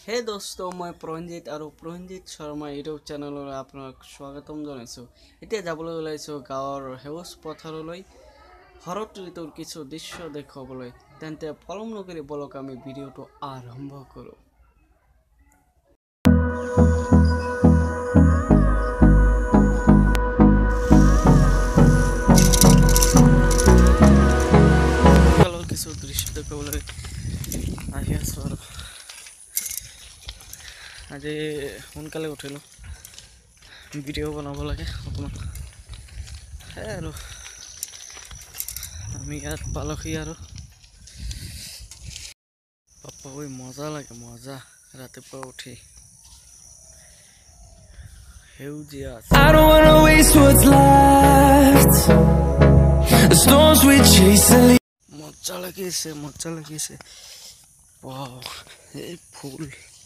हे दोस्तों मैं प्रंजित और प्रंजित शर्मा यूट्यूब चैनल आपनाक स्वागतम जानाइছো এতিয়া যাবলৈ ওলাইছো গাঁৱৰ হেউজ পথাৰলৈ শৰৎ ঋতুৰ কিছু দৃশ্য দেখাবলৈ তেন্তে পলম নকৰি বলক আমি ভিডিওটো আৰম্ভ কৰো কালৰ কিছু দৃশ্য দেখাবলৈ আহি আছো আৰু আজি সোনকালে উঠিলো ভিডিও বনাব লাগে অকমান আৰু আমি ইয়াত পালখি আৰু পাপা ওই মজা লাগে মজা ৰাতিপুৱা উঠি হেউজিয়া I don't wanna waste what's left the storms we chase মজা লাগিছে wow এই ফুল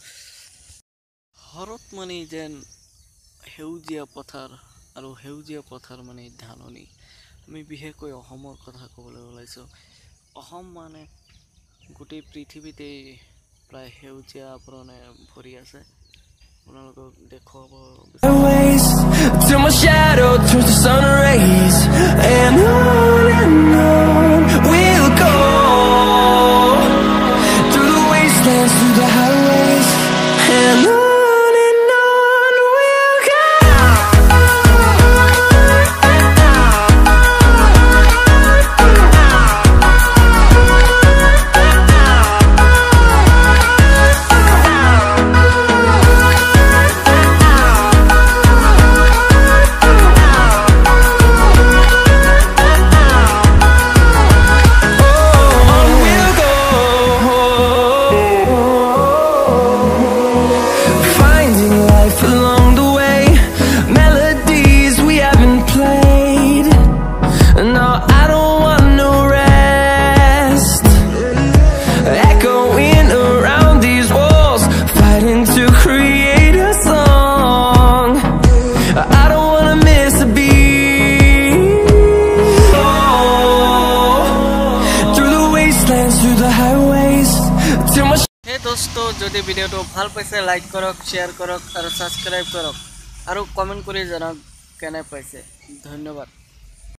হরত মানে যেন হেউজিয়া পথাৰ আৰু হেউজিয়া পথাৰ মানে ধাননি আমি বিশেষকৈ অসমৰ কথা ক'বলৈ ওলাইছো অসম মানে গোটেই পৃথিৱীতে প্ৰায় হেউজিয়া বৰণে ভৰি আছে আপোনালোকক দেখুৱাব till my shadow turns to sun rays and on we'll go through the wastelands through the highways and on Hey दोस्तों যদি ভিডিওটো ভাল পাইছে লাইক কৰক শেয়াৰ কৰক আৰু সাবস্ক্ৰাইব কৰক আৰু কমেন্ট কৰি জনাওক কেনে পাইছে ধন্যবাদ